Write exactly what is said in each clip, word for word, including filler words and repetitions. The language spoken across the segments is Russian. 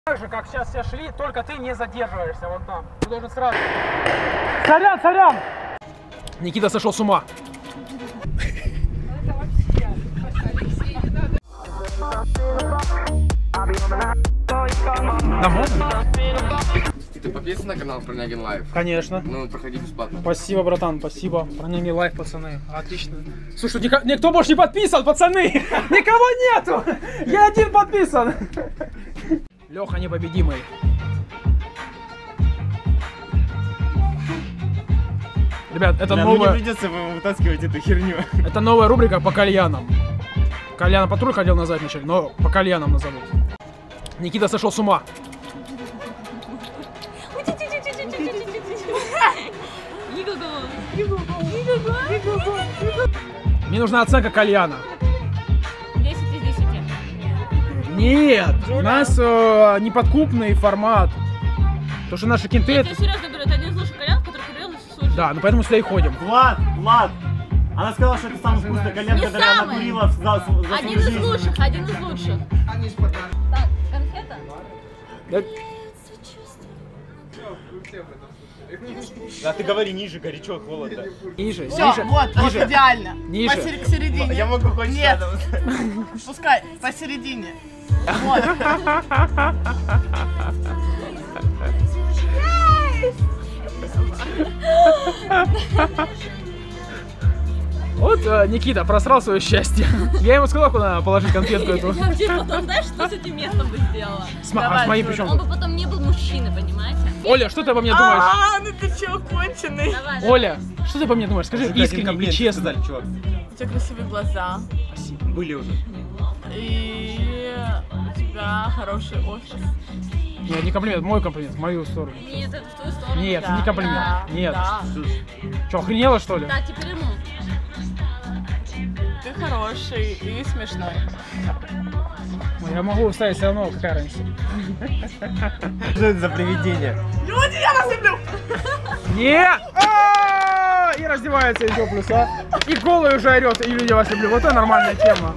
Так же, как сейчас все шли, только ты не задерживаешься вот там. Ты должен сразу... Сорян, сорян! Никита сошел с ума. Это вообще, Алексей, не надо. Да, можно? Ты подписан на канал Пронягин Лайв? Конечно. Ну, проходи бесплатно. Спасибо, братан, спасибо. Пронягин Лайв, пацаны. Отлично. Слушай, нико... никто больше не подписан, пацаны! Никого нету! Я один подписан! Леха непобедимый. Ребят, это Бля, новая... мне не придется вытаскивать эту херню. Это новая рубрика по кальянам. Кальяна патруль хотел назвать вначале, но по кальянам назовут. Никита сошел с ума. Мне нужна оценка кальяна. десять из десяти. Нет, у нас э, неподкупный формат. Потому что наши кенты... Я тебе серьезно говорю, это один из лучших кальянов, который курил слушай. Да, ну поэтому сюда и ходим. Влад, Влад! Она сказала, что это самый вкусный кальян, Не который она самый. курила за, за свою Один из жизнь. лучших, один из лучших. Так, конфета? Да, Да ты говори ниже, горячо, холодно. ниже, Все, ниже, вот, вот ниже. идеально. Ниже. Посер- к середине. Я могу хоть Нет. рядом. Пускай, посередине. Вот. Вот э, Никита просрал свое счастье. Я ему сказал, куда положить конфетку эту. Я тебе потом, знаешь, что с этим местом бы сделала? С, мо- а с моим причем Он тут? бы потом не был мужчиной, понимаете? Оля, что ты обо мне думаешь? А, ну ты че, конченый? Давай, давай. Оля, что ты обо мне думаешь? Скажи искренне и честно. чувак. У тебя красивые глаза. Были уже. И у тебя хороший офис. Нет, не комплимент, мой комплимент, в мою сторону. Нет, это в твою сторону. Нет, Да, не комплимент. да, Нет. да. Что, охренела что ли? Да, теперь ему. Ты хороший и смешной. Ой, я могу вставить все равно, какая разница. Что это за привидение? Люди, я вас люблю! Нет! А, и раздевается еще плюс, а? И голый уже орет, и люди вас люблю. Вот это нормальная тема.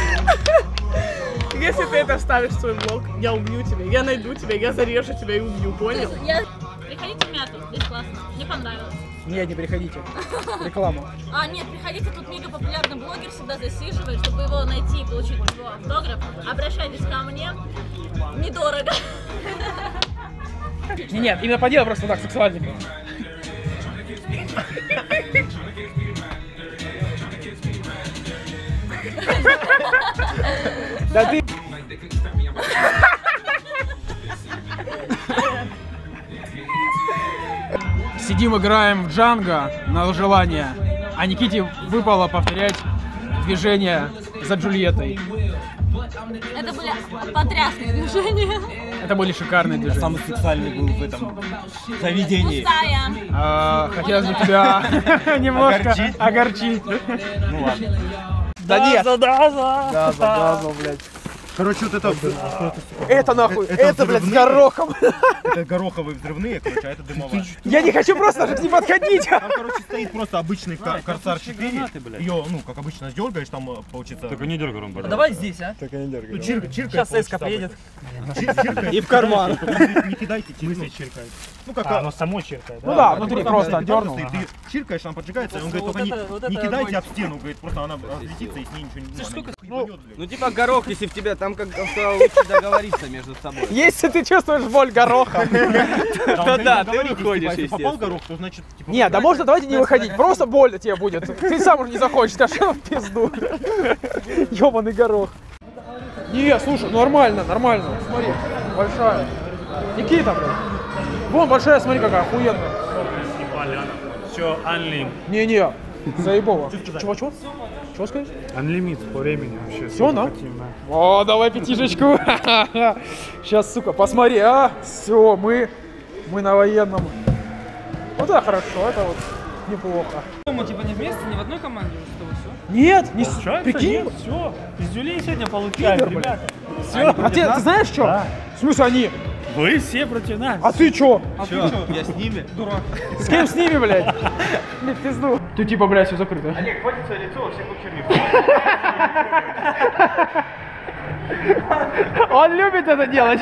Если ты это вставишь в свой блог, я убью тебя. Я найду тебя, я зарежу тебя и убью, понял? Я... Приходите в мяту, здесь классно. Мне понравилось. Нет, не приходите. Реклама. А, нет, приходите, тут мега популярный блогер всегда засиживает, чтобы его найти и получить его автограф. Обращайтесь ко мне. Недорого. Не, нет, именно по делу просто так, сексуальненько. Да ты... Сидим, играем в Джанго на желание, а Никите выпало повторять движение за Джульеттой. Это были потрясные движения. Это были шикарные движения. Самый сексуальный был в этом заведении. Пустая. А, хотелось бы тебя немножко Огорчить? огорчить. Ну ладно. Да нет. Да, да, да. Газа, газа, блядь. Короче, вот это... Это нахуй, Это это, блядь, с взрывные? горохом. Это гороховые взрывные, короче, а это дымовая. Я не хочу просто даже к ним подходить. Там, короче, стоит просто обычный кор- Корсар четыре. Ее, ну, как обычно, дергаешь, там э, получится... Только не дергай, пожалуйста. Давай здесь, а? Ну, чирка, чирка. Сейчас эска приедет. И в карман. Не кидайте, чиркайте. чиркает. Ну, как... А, оно само чиркает, да? Ну да, Ну, внутри там просто где-то дернул. стоит, Ты чиркаешь, она поджигается, и он говорит, Вот только не, это- вот не это кидайте огонь. об стену, говорит, просто она разлетится и с ней ничего не... ну, она не ебанет, блядь. Ну типа горох, если в тебя там как-то лучше договориться между собой. Если ты чувствуешь боль гороха. То да, ты выходишь, Если попал естественно. горох, то значит, типа... Не, да можно давайте не выходить, просто больно тебе будет. Ты сам уже не захочешь, а что в пизду. Ёбаный горох. Не, слушай, нормально, нормально. Смотри, большая. Никита, блядь. Вон большая, смотри, какая охуенная. Все, unlim. Не-не, заебово. Чего, чего? Чего сказать? Unlimit по времени вообще. Всё, да? хотим, да? О, давай пятишечку. Сейчас, сука, посмотри, а. Все, мы, мы на военном. Вот это хорошо, это вот неплохо. Мы типа не вместе, не в одной команде, что вы все? Нет, не с... Получается, прикинь. нет, все. Пиздюлей сегодня получаем, Пидор, ребята. Все. А ты, ты знаешь что? Да. В смысле они? Вы все против нас. А ты чё? Чё, я с ними? С кем с ними, блядь? Не в пизду. Ты типа, блядь, все закрыто. Олег, хватит свое лицо, во всех Он любит это делать.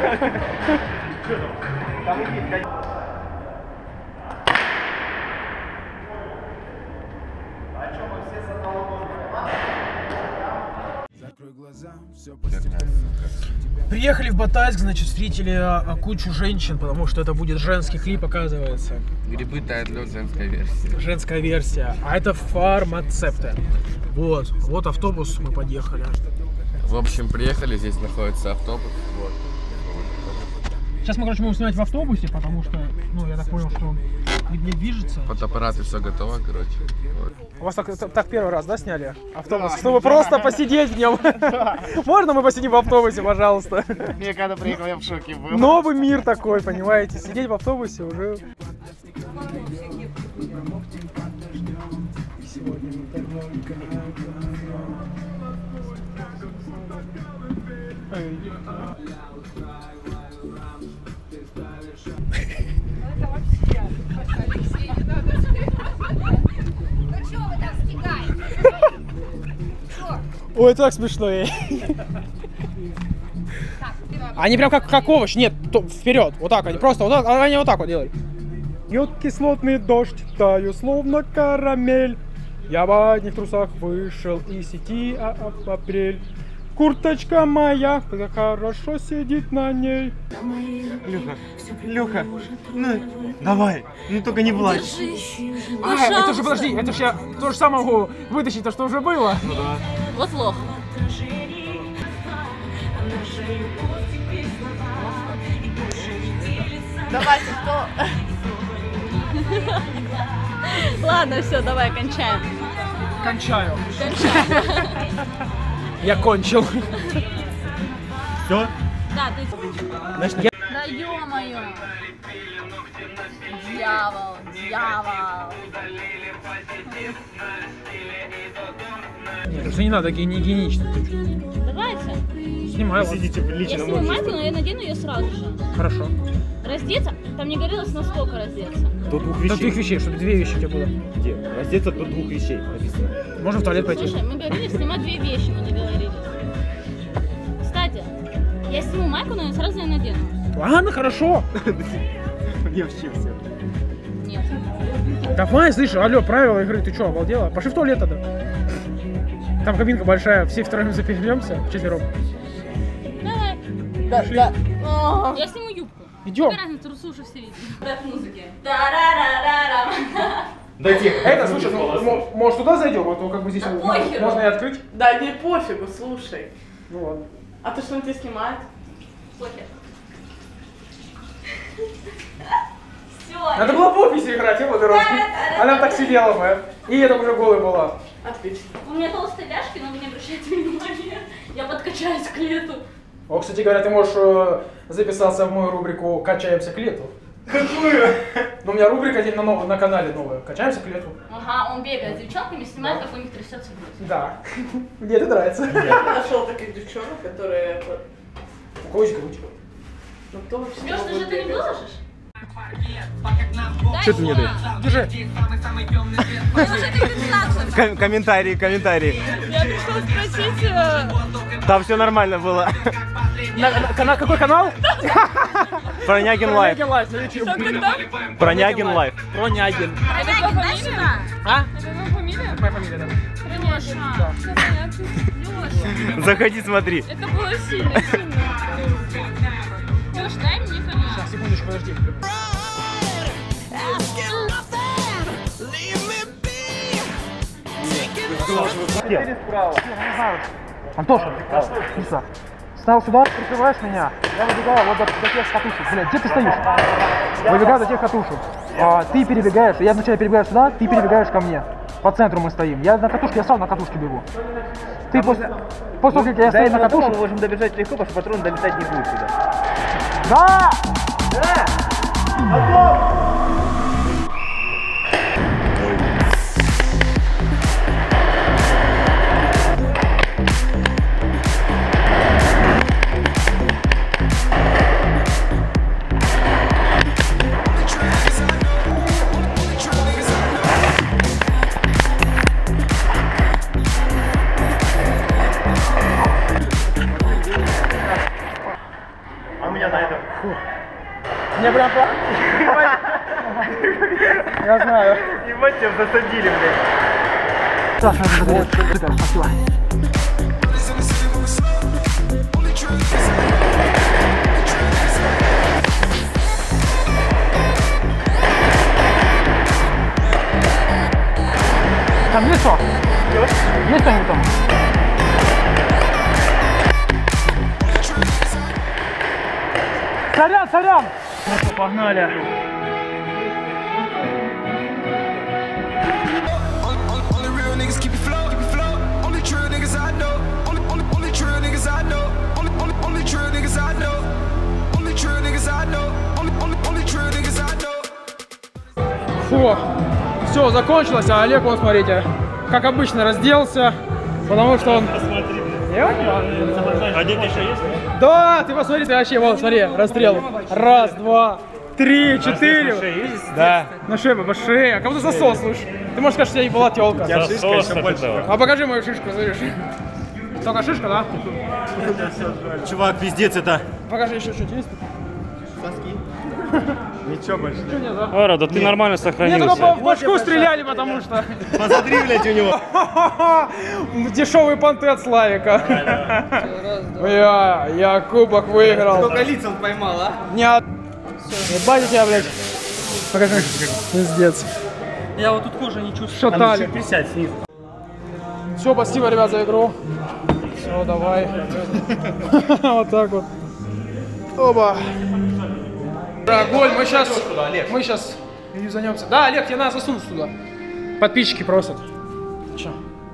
Приехали в Батайск, значит, встретили а, кучу женщин, потому что это будет женский клип, оказывается. Грибы тают лед, женская версия. Женская версия. А это фармацепты. Вот, вот автобус, мы подъехали. В общем, приехали, здесь находится автобус. Вот. Сейчас мы, короче, будем снимать в автобусе, потому что, ну, я так понял, что он не движется. Фотоаппарат и все готово, короче. Вот. У вас так, так первый раз, да, сняли автобус? Да, чтобы да. Просто посидеть в нем. Да. Можно мы посидим в автобусе, пожалуйста? Я когда приехал, я в шоке был. Новый мир такой, понимаете? Сидеть в автобусе уже... Ой, так смешно. Они прям как, как овощ, нет, то, вперед, вот так, они просто вот так, они вот так вот делают. Идет кислотный дождь, таю словно карамель. Я в одних трусах вышел из сети, а, а, апрель. Курточка моя, как хорошо сидит на ней. Люха, Люха, ну давай, ну только не плачь. А, это же, подожди, это же я то же самое могу вытащить, то, что уже было. Ну да. Вот лох. Давайте, кто? Ладно, все, давай, кончаем. Кончаю. Я кончил. Все? Да, ты... Значит, я... Да ё-моё. Дьявол, дьявол. Нет, это не надо, не гигиенично. Давайте. Снимаю вас. Сидите в Я личном сниму майку, обществе. но я надену ее сразу же. Хорошо. Раздеться? Там не говорилось, насколько раздеться. До двух До вещей. твоих вещей, чтобы две вещи у тебя было. Где? Раздеться до двух вещей написано. Можно в туалет пойти? Слушай, мы говорили снимать две вещи, мы договорились. Кстати, я сниму майку, но я сразу ее надену. Ладно, хорошо. Мне вообще все. Нет. Давай, слышь, алло, правила игры, ты что, обалдела? Пошли в туалет тогда. Там кабинка большая, все втроем запихнемся, вчетвером. Давай. Да, да. Я сниму юбку. Идем. Какая разница, трусу уже все видят. Рэп музыки. Та-ра-ра-ра-рам. Да тихо. Это, слушай, ну, мо- может туда зайдем, а то как бы здесь Да м- похеру. можно и открыть. Да не пофигу, слушай. Ну ладно. А то, что он тебя снимает? Похер. Все. Надо было в офисе играть, я дорожки. Она так сидела бы. И это уже голая была. Отлично. У меня толстые ляжки, но вы не обращайте внимания. Я подкачаюсь к лету. О, кстати говоря, ты можешь э, записаться в мою рубрику «Качаемся к лету». Какую? Ну, у меня рубрика на, новом, на канале новая «Качаемся к лету». Ага, он бегает с девчонками, снимает, как у них трясется грудь. Да. Мне это нравится. Я нашел таких девчонок, которые... У кого есть грудь? Ну, кто вообще Лёш, ты же могут это не бегать? выложишь? Что ты мне даешь? Держи. Ком- комментарии, комментарии. Я пришла спросить... э, Там все нормально было. На, на- кана- какой канал? Пронягин лайф. Пронягин Лайф на YouTube. Как там? Пронягин лайф. Пронягин. Это твоя фамилия? А? Это твоя фамилия? Моя фамилия, да. Конечно. Все понятно. Лёша. Заходи, смотри. Это было сильно, сильно. Лёш, дай мне фамилию. Так, секундочку, подожди. Антоша, Иса, стал сюда, прикрываешь меня, я выбегаю вот до, до тех катушек. Блядь, где ты стоишь? Выбегаю до тех катушек. А, ты перебегаешь, я вначале перебегаю сюда, ты перебегаешь ко мне. По центру мы стоим. Я на катушке, я сам на катушке бегу. Ты после, после того, как я стою на катушке... мы можем добежать легко, потому что патрон долетать не будет сюда. Да! Мне прям по... Я знаю. Ебать, тебя засадили, блядь. Саша, спасибо. Там есть что? Есть что-нибудь там? Сорян, сорян! Ну что, погнали. Фу, все, закончилось, а Олег, вот смотрите, как обычно разделся, потому что он... Посмотри, Я? а деньги еще есть? Да, ты посмотри, ты вообще, вот, смотри, расстрел. Раз, два, три, четыре. Да. На шее, по шее, а как будто засос, слушай. Ты можешь сказать, что у тебя не была телка. Засос от этого. А покажи мою шишку, слышишь? Только шишка, да? Чувак, пиздец это. Покажи еще что-нибудь есть? Ничего больше. Что нет, да? Ора, да ты нормально Мне сохранился. только в башку стреляли, потому что... Посмотри, блядь, у него. Дешевый понты от Славика. Я, я кубок выиграл. Сколько лиц он поймал, а? Не от... Ебать у тебя, блядь. Покажи. Пиздец. Я вот тут кожи не чувствую. Шатали. Присядь снизу. Все, спасибо, ребят, за игру. Все, давай. Вот так вот. Оба. Да, голь, мы сейчас... Мы сейчас займемся. Да, Олег, тебе надо засунуть туда. Подписчики просят. Че?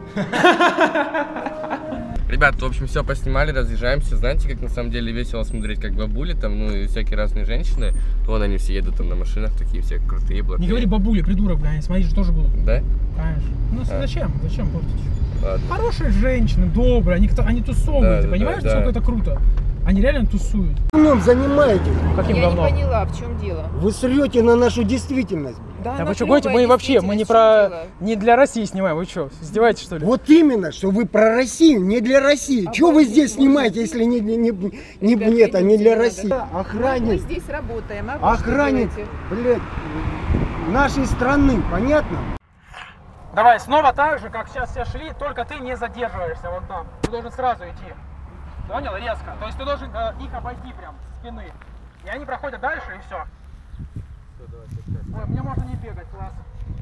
Ребят, в общем, все поснимали, разъезжаемся. Знаете, как на самом деле весело смотреть, как бабули там, ну и всякие разные женщины. Вон они все едут там на машинах, такие все крутые, блатные. Не говори бабули, придурок, блядь, смотри, же тоже будут. Да? Конечно. Ну А. зачем? Зачем портить? Ладно. Хорошие женщины, добрые, они, кто- они тусовывают, Да, ты да, понимаешь, да, насколько да. это круто? Они реально тусуют. Говном занимаетесь. Каким Я говном? не поняла, в чем дело. Вы срете на нашу действительность. Да, Да она вы что гоните, мы клёвая, вообще, мы не действительно, в чём про... дело? Не для России снимаем, вы что, издеваетесь что ли? Вот именно, что вы про Россию, не для России. А Чего вот вы здесь можно- снимаете, если не, не, не, не, Ребята, не, это, не идите, для не надо. России? Мы Охранник, здесь работаем, а вы что охранник, делаете? блядь, нашей страны, понятно? Давай, снова так же, как сейчас все шли, только ты не задерживаешься вот там. Ты должен сразу идти. Понял? Резко. То есть ты должен э, их обойти прям с спины. И они проходят дальше, и все. Ой, мне можно не бегать, класс.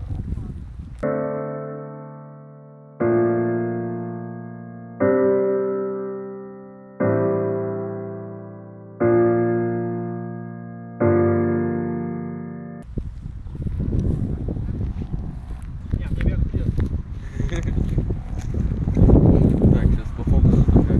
Так, сейчас по фокусу только.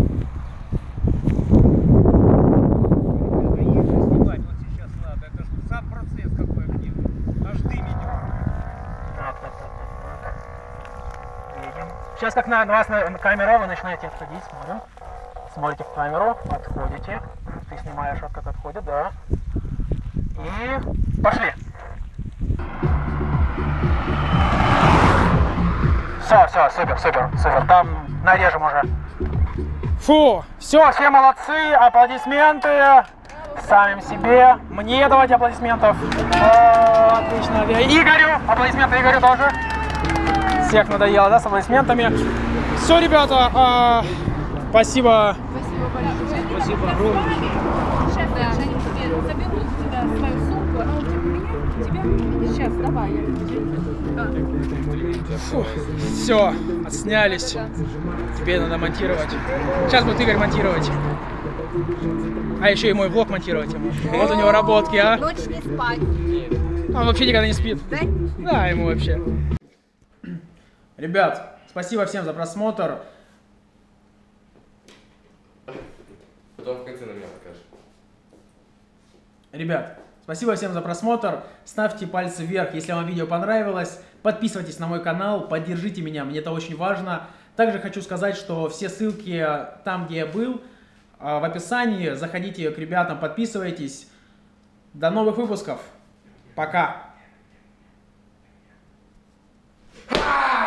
Сейчас как на, на вас на, на камера, вы начинаете отходить, смотрим. Смотрите в камеру, отходите. Ты снимаешь, вот как отходит, да. И пошли. Все, все, супер, супер, супер. Там нарежем уже. Фу, все, все молодцы, аплодисменты. Самим себе. Мне давайте аплодисментов. О, отлично. Игорю, аплодисменты Игорю тоже. Всех надоело, да, с аплодисментами. Все, ребята, а, спасибо. Спасибо огромное. Сейчас, да, они тебе заберут у тебя свою сумку, она у тебя у тебя. Сейчас, давай, я Все, отснялись. Теперь надо монтировать. Сейчас будет Игорь монтировать. А еще и мой влог монтировать ему. Вот у него работки, а. Ночь не спать. Он вообще никогда не спит. Да? Да, ему вообще. Ребят, спасибо всем за просмотр. Потом в конце на меня покажешь. Ребят, спасибо всем за просмотр. Ставьте пальцы вверх, если вам видео понравилось. Подписывайтесь на мой канал, поддержите меня, мне это очень важно. Также хочу сказать, что все ссылки там, где я был, в описании. Заходите к ребятам, подписывайтесь. До новых выпусков. Пока.